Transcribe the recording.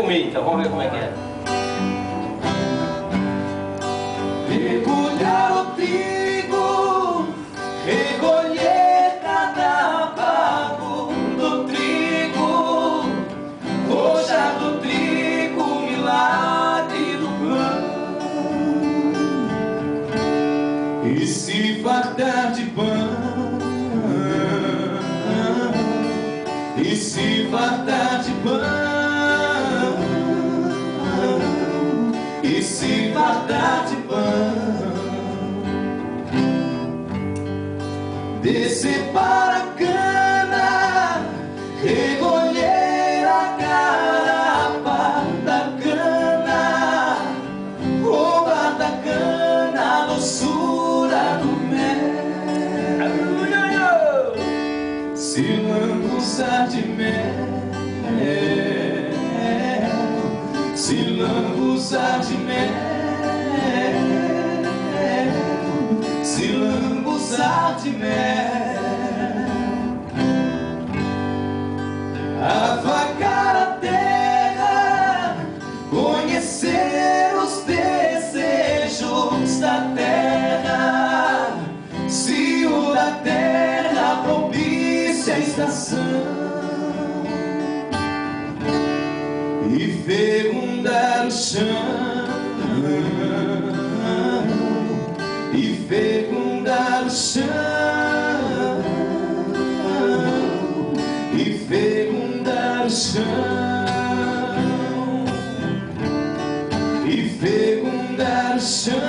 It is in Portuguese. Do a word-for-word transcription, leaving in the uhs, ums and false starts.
então, vamos ver como é que é. Mergulhar o trigo, recolher cada bago do trigo, rojar do trigo, milagre do pão, e se fartar de pão, e se fartar de pão, e se fartar de pão, descer para a cana, recolher a carapa da cana, roubar da cana a doçura do mel, se lambuzar de mel, se lambuzar de mel, se lambuzar de mel, avagar a terra, conhecer os desejos da terra, se o da terra propícia a estação, e fecundar o chão, e fecundar o chão, e fecundar o chão, e fecundar o chão,